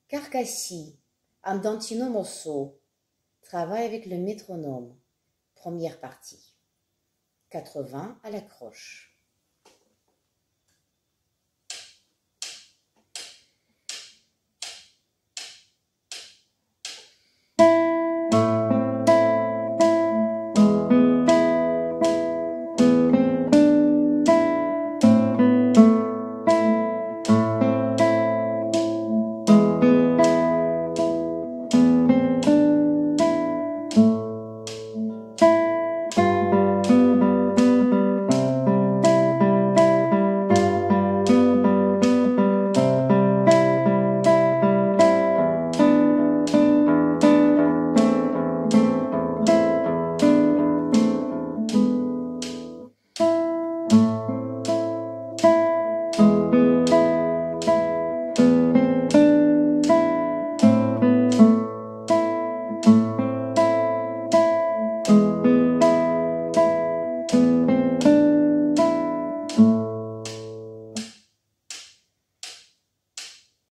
Carcassi, andantino mosso, travaille avec le métronome. Première partie. 80 à la croche.